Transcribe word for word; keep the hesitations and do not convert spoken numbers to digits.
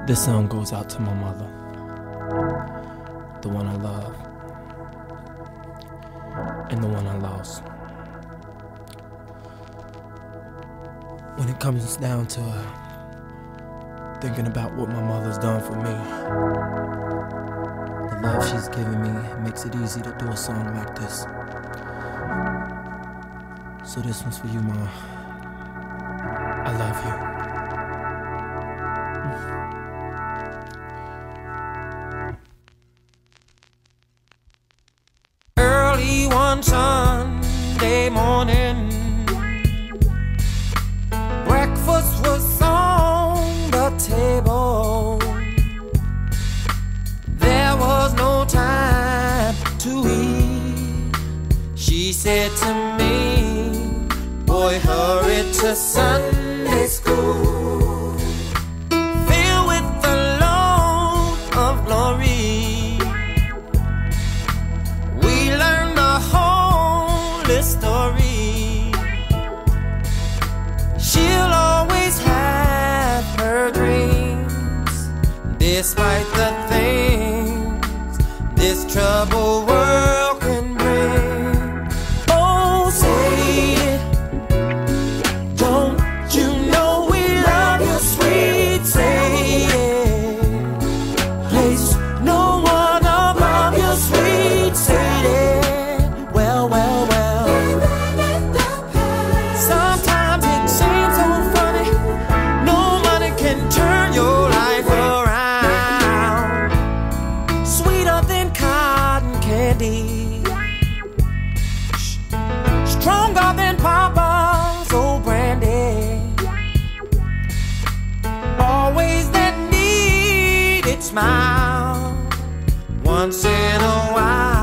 This song goes out to my mother, the one I love, and the one I lost. When it comes down to uh, thinking about what my mother's done for me, the love she's given me, it makes it easy to do a song like this. So this one's for you, Ma. I love you. Early one Sunday morning, breakfast was on the table. There was no time to eat. She said to me, boy, hurry to Sunday school, filled with the load of glory. We learn the whole story. She'll always have her dreams, despite the things this troubled world can bring. Oh, say it, don't you know we love you, sweet? Say it, place no one above you, sweet. Say it, well, well, well. Sometimes it seems so funny, no money can turn your life around. Sweeter than cotton candy, stronger than Papa's old brandy. Always that needed smile once in a while.